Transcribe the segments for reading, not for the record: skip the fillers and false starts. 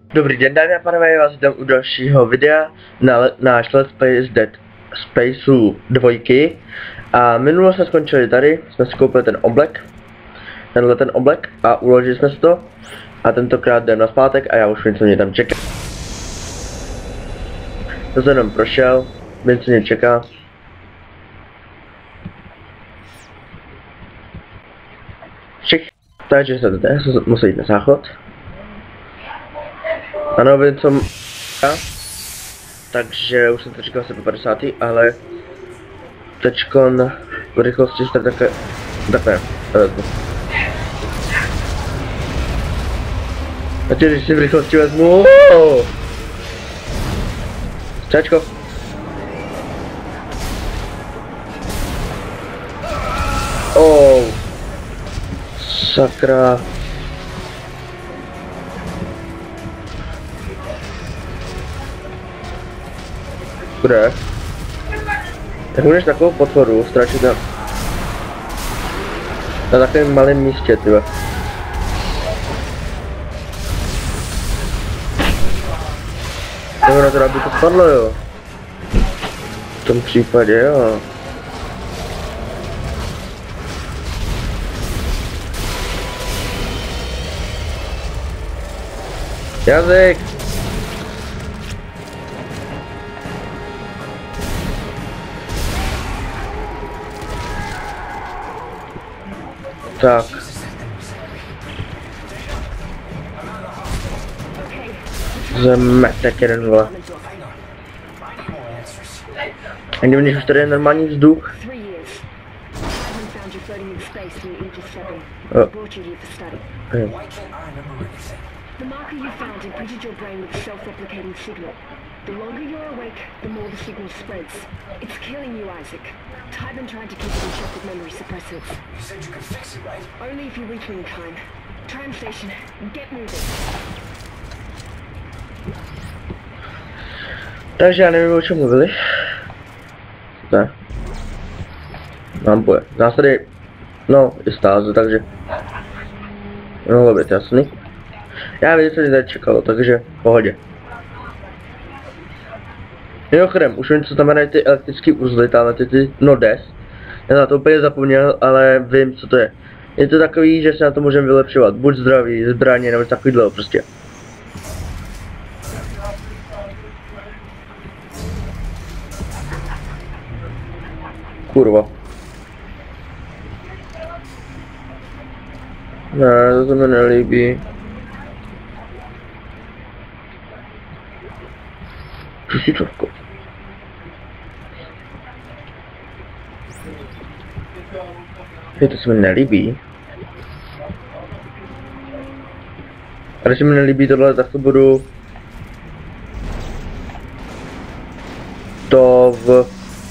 Dobrý den, dámy a pánové, já vás vítám u dalšího videa na náš Let's Play z Dead Spaceu 2. A minulo jsme skončili tady, jsme si koupili ten oblek, ten oblek a uložili jsme si to. A tentokrát jdem nazpátek a já už vím, co mě tam čeká. To jsem jenom prošel, vím, co mě čeká. Takže se zde musí jít na záchod. Ano, vím, co takže už jsem to říkal asi po 50. ale teďkon v rychlosti jste takhle vezmu. A když si v rychlosti vezmu, Čačko. Sakra. Kde? Tak můžeš takovou potvoru ztračit na takovém malém místě, tyhle. Nebo na to, aby to spadlo, jo. V tom případě, jo. Jazyk! Tak. Zemetek jeden, vole. A když už tady je normální vzduch. The marker you found imprinted your brain with a self-replicating signal. The longer you're awake, the more the signal spreads. It's killing you, Isaac. Tybin tried to keep it in check with memory suppressors. You said you could fix it, right? Only if you reach me in time. Tram station, get moving. Takže já nevím, o čem mluvili. Ne. Mám boje. Nás tady, no, i stáze, takže mohlo být jasný. Já vím, co mě tady čekalo, takže v pohodě. Mimochodem, už vím, co znamenají ty elektrické uzly, tamhle ty nodes. Já na to úplně zapomněl, ale vím, co to je. Je to takový, že se na to můžeme vylepšovat, buď zdraví, zbraně, nebo takovýhle prostě. Kurva. Ne, to se mi nelíbí. Tisícovku. To se mi nelíbí. A když se mi nelíbí tohle, tak to budu v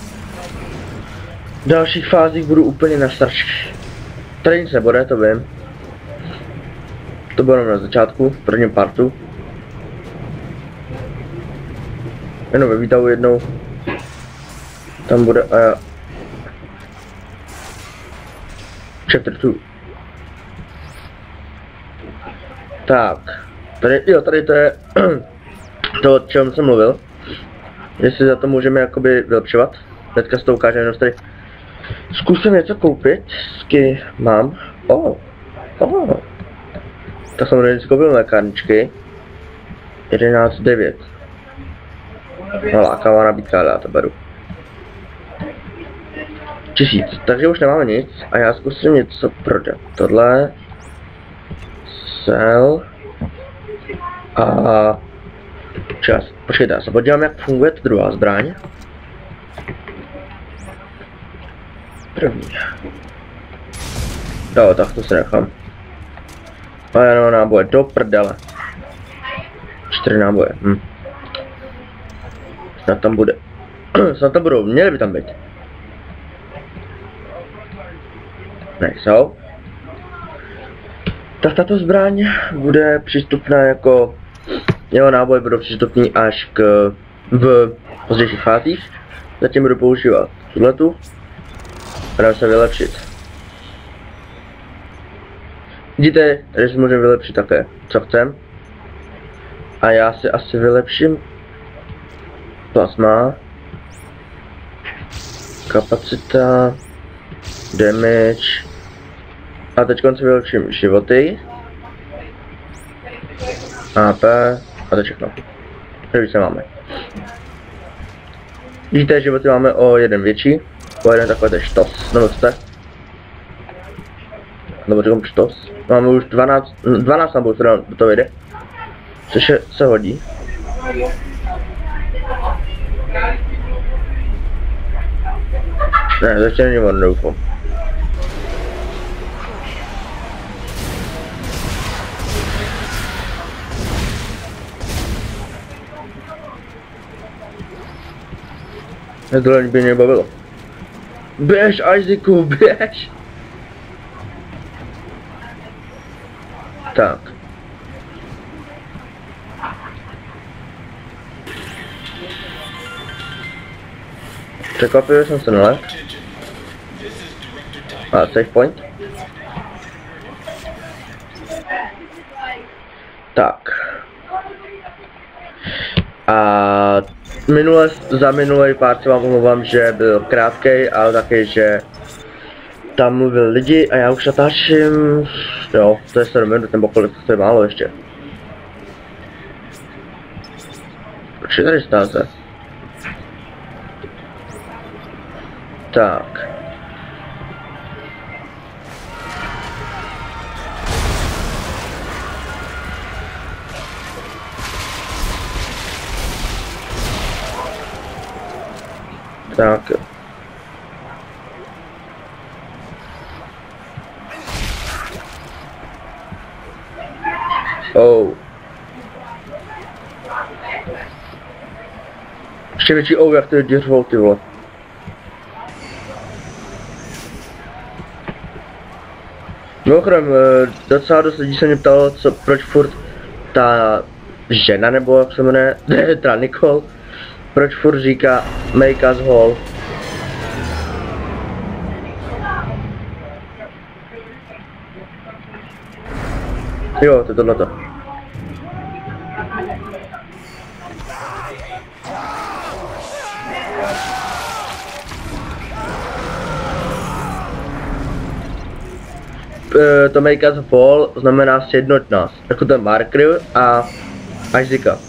dalších fázích budu úplně na starší. Tady nic nebude, to vím. To bylo na začátku, v prvním partu. Jenom ve výtahu jednou. Tam bude a já. Chapter 2. Tak. Tady to je to, o čem jsem mluvil. Jestli za to můžeme jakoby vylepšovat. Hnedka s to ukážeme, jenom tady zkusím něco koupit. Sky mám. Tak samozřejmě si koupil lékárničky. 11,9. No, lákavá nabídka, ale já to beru. 1000, takže už nemáme nic a já zkusím něco prodat. Tohle sell a čas. Počkejte, já se podívám, jak funguje ta druhá zbraň. První. Jo, tak to si nechám. A já nemám náboje, do prdele. 4 náboje, Snad tam bude. Snad tam budou, měly by tam být. Nejsou. Tak tato zbraň bude přístupná jako... Jeho náboje budou přístupný až v pozdějších fázích. Zatím budu používat tuhletu. Budeme se vylepšit. Vidíte, tady si můžeme vylepšit také, co chcem. A já si asi vylepším plasma, kapacita, damage a teď si vylepším životy, AP a to všechno. Více máme. Vidíte, životy máme o jeden větší, o jeden takový ten štos, nebo co to je? Nebo říkám štos. Máme už 12 nabou, do toho vyjde. Což se hodí. Ne, to ještě není ono, doufám. Tohle by mě bavilo. Běž, Isaacu, běž! Tak. Překvapivě jsem se nalez. A save point. Tak. A za minulý pár se vám omlouvám, že byl krátkej, ale taky, že tam mluvil lidi a já už natáčím, jo, to je 7 minut nebo kolik, to je málo ještě. Proč je tady stáze? Tak. Tak. Oh. Ještě větší jak to je děřvou, ty vole. Mimochodem, docela dost lidí se mě ptalo, proč furt ta žena, nebo jak se jmenuje, ta Nicole, proč furt říká make us whole. Jo, to je tohleto. To make us whole znamená sjednot nás, jako ten marker a Isaaca.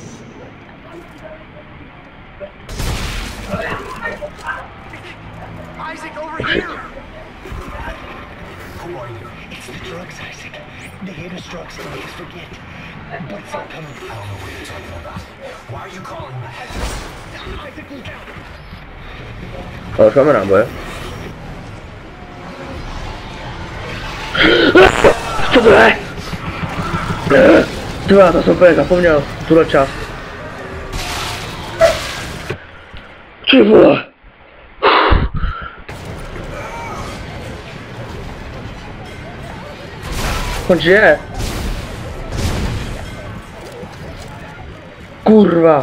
Ale máme náboje. Co to je? Tyva, to jsem úplně zapomněl, tuhle část. Ty vole. On žije. Kurva.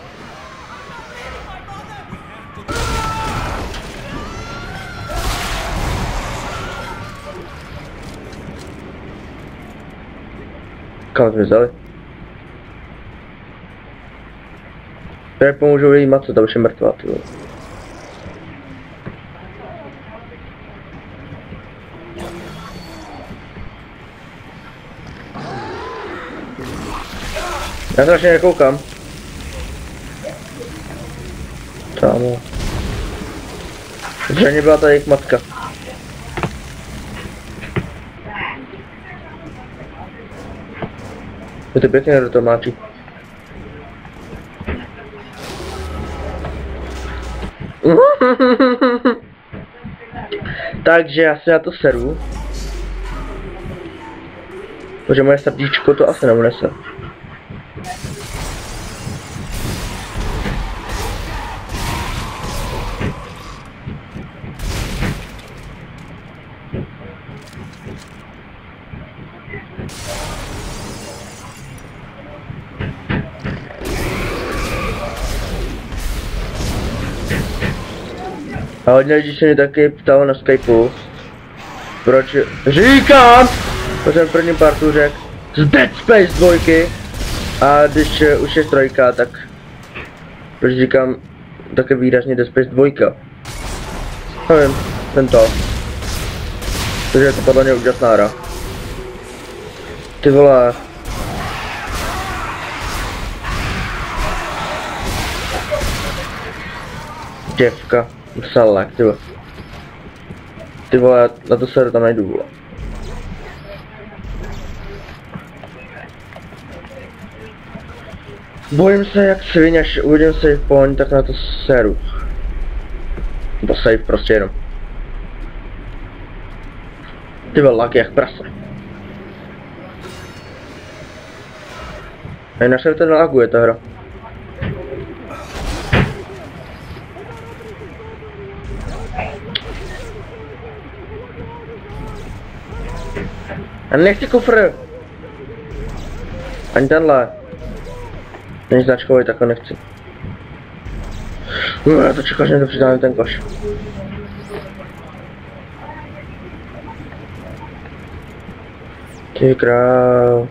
Kam jsme vzali? Jak pomůžou její matce, ta už je mrtvá, ty vole. Já strašně nekoukám. Sámo. Zřejmě byla ta jejich matka. Je to pěkně do toho máčí. Takže já si na to seru. Protože moje srdíčko to asi neunese. A hodně lidí se mě taky ptalo na Skypeu, proč říkám, protože jsem v prvním partu řekl z Dead Space 2, A když už je 3, tak proč říkám také výrazně Dead Space 2. Nevím, tento. Takže je to podle mě úžasná hra. Ty vole. Děvka, selek, ty vole. Ty vole, na to se tam najdu, vole. Bojím se jak svině, až uvidím save point, tak na to seru. Nebo save prostě jenom. Ty vole, lag jak prase. A jinak se ten laguje ta hra. A nechci kufr! Ani tenhle. Není značkový, tak ho nechci. Já to čekám, že mi to přidám ten koš. Ty král.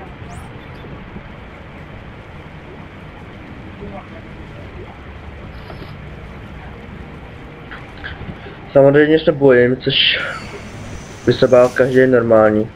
Samozřejmě se bojím, což by se bál každý normální.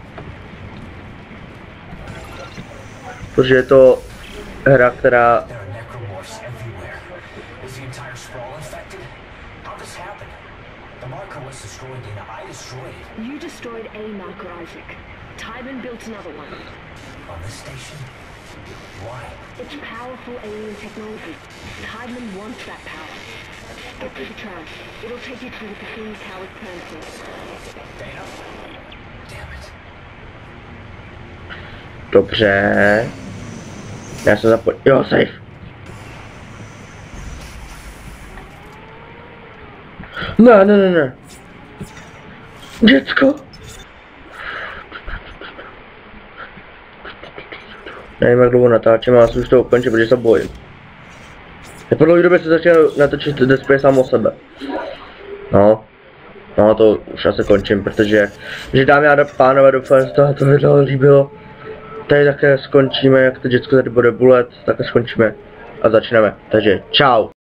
Protože je to hra, která... There are necromorphs everywhere. Is the entire sprawl infected? How this happened? The marker was destroyed and I destroyed it. You destroyed a marker, Isaac. Tybin built another one. On this station? Why? It's powerful alien technology. Tybin wants that power. Get through the trash. It'll take you to the Bethune Coward Planetary. Dana? Damn it. Dobře. Já se zapojím. Jo, safe. Ne. Děcko. Nevím, jak dlouho natáčím, ale už to ukončím, protože se bojím. Po dlouhé době se začal natočit Dead Space sám o sebe. No, to už asi končím, protože, že dámy a pánové, doufám, že se to video líbilo. Tady také skončíme, jak to děcko tady bude bulet, také skončíme a začneme. Takže čau.